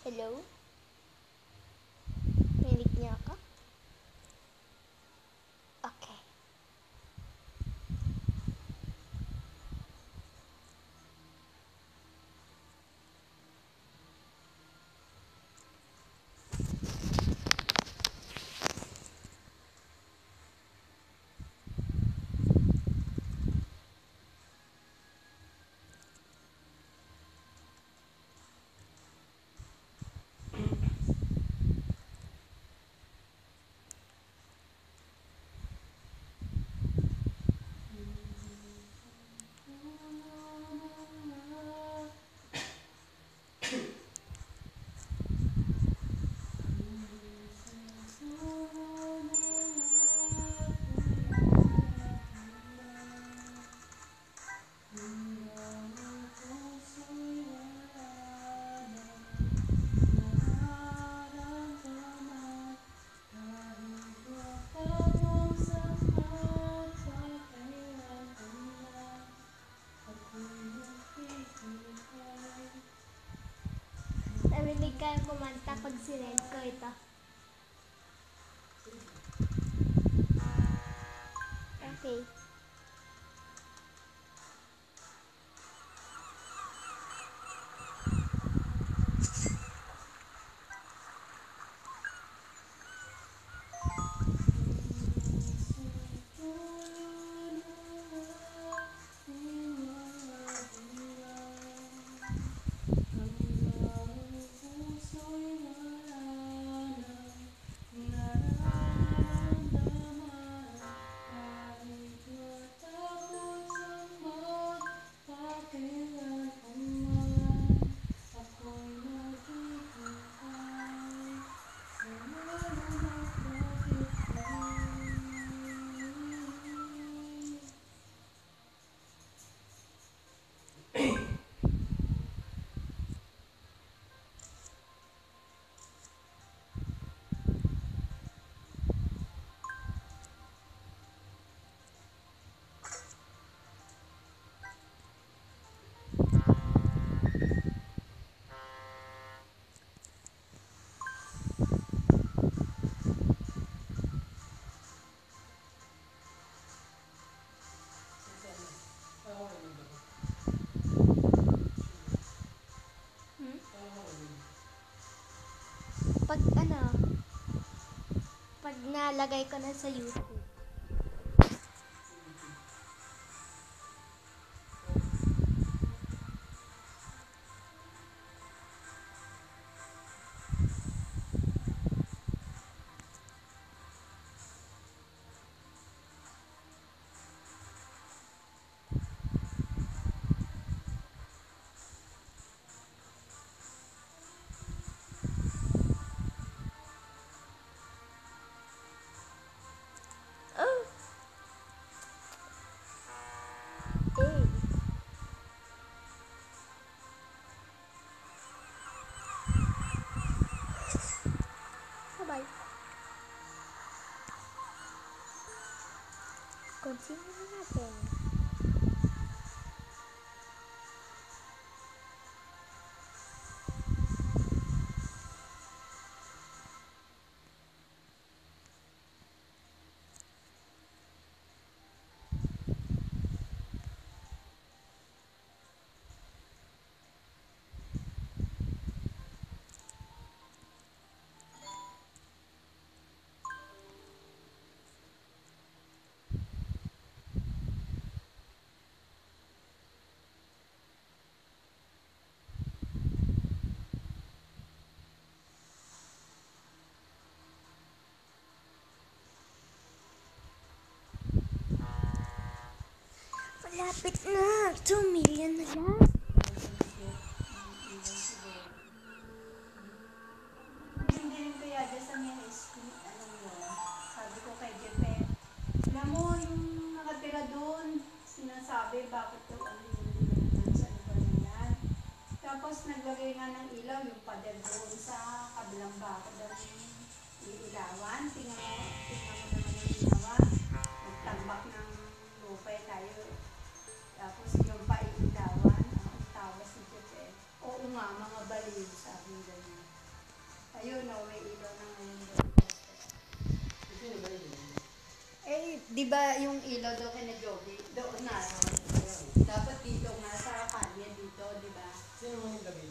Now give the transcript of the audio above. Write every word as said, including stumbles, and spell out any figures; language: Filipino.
Hello? Rinig niya ako? Okay. Narinig kayo kumanta pag sinend ko ito. Okay. Pag ano, pag nalagay ko na sa YouTube. Oh! Eh. Bye-bye. Continue na natin. Malapit na! two million na lang! Hindi rin kaya dyan sa may high school, alam mo, sabi ko kay Jepe, alam mo, yung nakatira doon, sinasabi bakit daw ano yung doon sa lugar na yan. Tapos naglagay nga ng ilaw, yung pader doon sa kabilang bakit daw yung ilawan. Tingnan mo, tingnan mo naman yung ilawan. Nagtambak ng lupay tayo. Tapos yung pailawan, ang tawa si Jepe. Oo nga, mga baliw, sabi ganyan. Ayun, no, may ilaw na ngayon doon. Eh, di ba yung ilaw doon kay na Joby? Doon na. Dapat dito nga sa kalye dito, di ba?